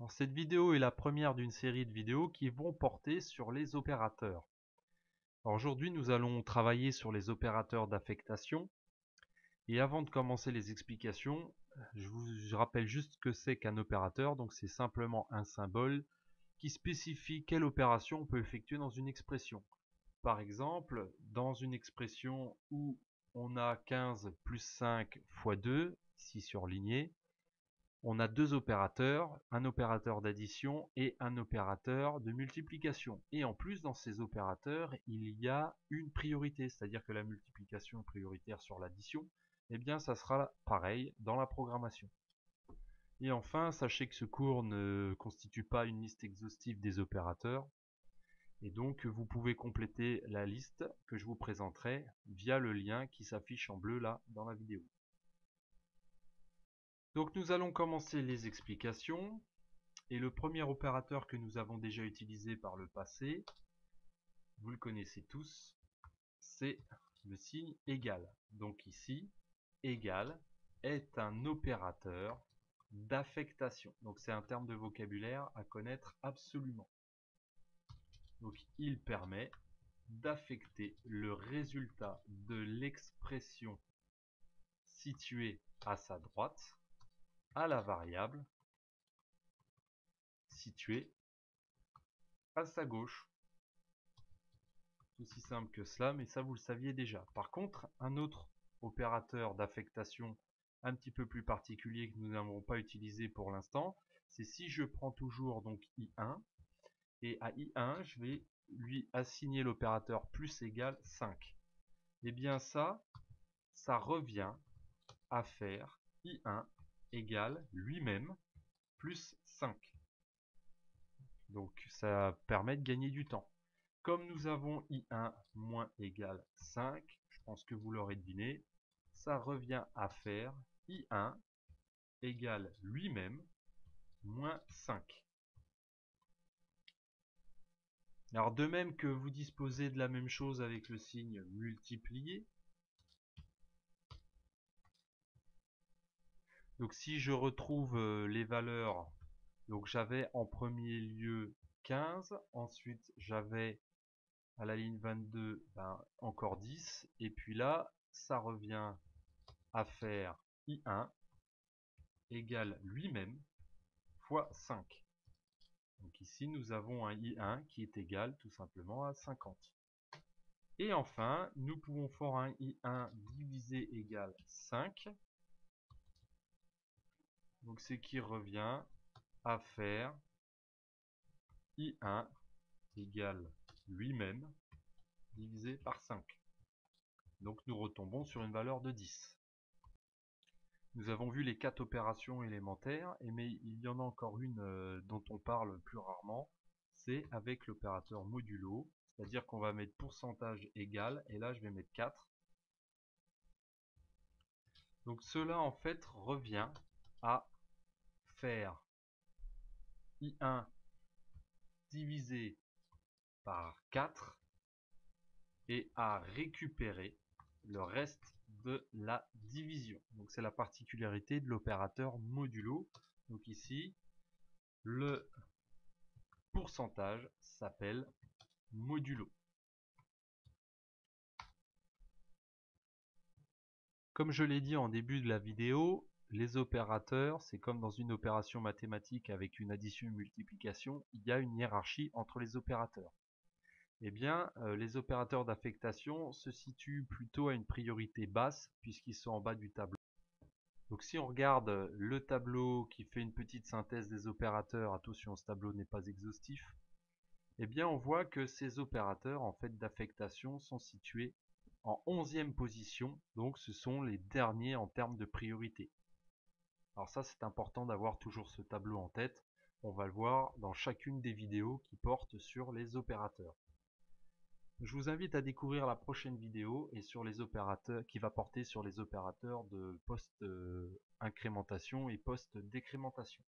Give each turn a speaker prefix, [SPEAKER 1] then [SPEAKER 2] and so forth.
[SPEAKER 1] Alors, cette vidéo est la première d'une série de vidéos qui vont porter sur les opérateurs. Aujourd'hui, nous allons travailler sur les opérateurs d'affectation. Et avant de commencer les explications, je rappelle juste ce que c'est qu'un opérateur. Donc c'est simplement un symbole qui spécifie quelle opération on peut effectuer dans une expression. Par exemple, dans une expression où on a 15 plus 5 fois 2, ici surligné, on a deux opérateurs, un opérateur d'addition et un opérateur de multiplication. Et en plus, dans ces opérateurs, il y a une priorité, c'est-à-dire que la multiplication est prioritaire sur l'addition. Eh bien, ça sera pareil dans la programmation. Et enfin, sachez que ce cours ne constitue pas une liste exhaustive des opérateurs. Et donc, vous pouvez compléter la liste que je vous présenterai via le lien qui s'affiche en bleu là dans la vidéo. Donc, nous allons commencer les explications. Et le premier opérateur que nous avons déjà utilisé par le passé, vous le connaissez tous, c'est le signe égal. Donc ici, égal est un opérateur d'affectation. Donc c'est un terme de vocabulaire à connaître absolument. Donc il permet d'affecter le résultat de l'expression située à sa droite à la variable située à sa gauche. C'est aussi simple que cela, mais ça vous le saviez déjà. Par contre, un autre opérateur d'affectation un petit peu plus particulier que nous n'avons pas utilisé pour l'instant, c'est si je prends toujours donc I1, et à I1, je vais lui assigner l'opérateur plus égal 5. Et bien ça revient à faire I1 égale lui-même plus 5. Donc ça permet de gagner du temps. Comme nous avons I1 moins égale 5, je pense que vous l'aurez deviné, ça revient à faire I1 égale lui-même moins 5. Alors de même que vous disposez de la même chose avec le signe multiplié, donc si je retrouve les valeurs, donc j'avais en premier lieu 15, ensuite j'avais à la ligne 22 encore 10, et puis là ça revient à faire I1 égale lui-même fois 5. Donc ici nous avons un I1 qui est égal tout simplement à 50. Et enfin nous pouvons faire un I1 divisé égale 5. Donc ce qui revient à faire I1 égale lui-même divisé par 5. Donc nous retombons sur une valeur de 10. Nous avons vu les 4 opérations élémentaires, mais il y en a encore une dont on parle plus rarement, c'est avec l'opérateur modulo, c'est-à-dire qu'on va mettre pourcentage égal, et là je vais mettre 4. Donc cela en fait revient à faire I1 divisé par 4 et à récupérer le reste de la division. Donc c'est la particularité de l'opérateur modulo. Donc ici, le pourcentage s'appelle modulo. Comme je l'ai dit en début de la vidéo, les opérateurs, c'est comme dans une opération mathématique avec une addition et une multiplication, il y a une hiérarchie entre les opérateurs. Eh bien, les opérateurs d'affectation se situent plutôt à une priorité basse puisqu'ils sont en bas du tableau. Donc si on regarde le tableau qui fait une petite synthèse des opérateurs, attention ce tableau n'est pas exhaustif, eh bien on voit que ces opérateurs en fait d'affectation sont situés en 11e position, donc ce sont les derniers en termes de priorité. Alors ça c'est important d'avoir toujours ce tableau en tête, on va le voir dans chacune des vidéos qui portent sur les opérateurs. Je vous invite à découvrir la prochaine vidéo et sur les opérateurs qui va porter sur les opérateurs de post-incrémentation et post-décrémentation.